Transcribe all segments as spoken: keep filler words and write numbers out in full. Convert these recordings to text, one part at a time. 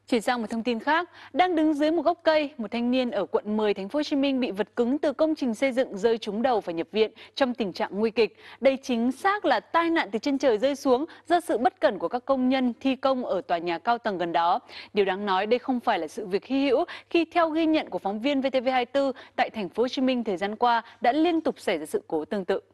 Chuyển sang một thông tin khác, đang đứng dưới một gốc cây, một thanh niên ở quận mười thành phố Hồ Chí Minh bị vật cứng từ công trình xây dựng rơi trúng đầu và nhập viện trong tình trạng nguy kịch. Đây chính xác là tai nạn từ trên trời rơi xuống do sự bất cẩn của các công nhân thi công ở tòa nhà cao tầng gần đó. Điều đáng nói đây không phải là sự việc hy hữu khi theo ghi nhận của phóng viên vê tê vê hai mươi tư tại thành phố Hồ Chí Minh thời gian qua đã liên tục xảy ra sự cố tương tự.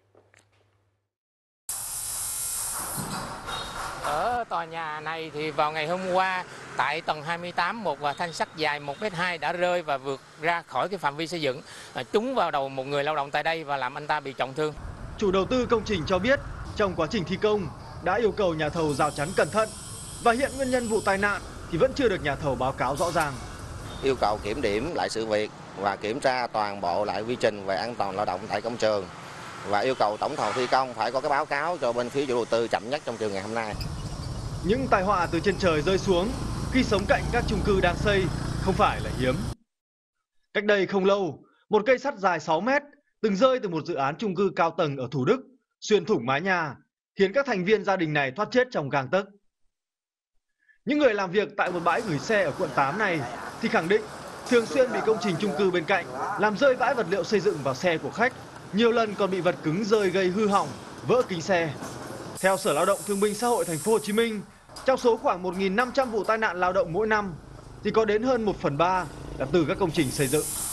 Ở tòa nhà này thì vào ngày hôm qua tại tầng hai mươi tám, một thanh sắt dài một mét hai đã rơi và vượt ra khỏi cái phạm vi xây dựng, trúng vào đầu một người lao động tại đây và làm anh ta bị trọng thương. Chủ đầu tư công trình cho biết trong quá trình thi công đã yêu cầu nhà thầu rào chắn cẩn thận và hiện nguyên nhân vụ tai nạn thì vẫn chưa được nhà thầu báo cáo rõ ràng. Yêu cầu kiểm điểm lại sự việc và kiểm tra toàn bộ lại quy trình về an toàn lao động tại công trường và yêu cầu tổng thầu thi công phải có cái báo cáo cho bên phía chủ đầu tư chậm nhất trong chiều ngày hôm nay. Những tai họa từ trên trời rơi xuống khi sống cạnh các chung cư đang xây không phải là hiếm. Cách đây không lâu, một cây sắt dài sáu mét từng rơi từ một dự án chung cư cao tầng ở Thủ Đức, xuyên thủng mái nhà, khiến các thành viên gia đình này thoát chết trong gang tấc. Những người làm việc tại một bãi gửi xe ở quận tám này thì khẳng định thường xuyên bị công trình chung cư bên cạnh làm rơi vãi vật liệu xây dựng vào xe của khách, nhiều lần còn bị vật cứng rơi gây hư hỏng, vỡ kính xe. Theo Sở Lao động Thương binh Xã hội thành phố Hồ Chí Minh, trong số khoảng một nghìn năm trăm vụ tai nạn lao động mỗi năm thì có đến hơn một phần ba là từ các công trình xây dựng.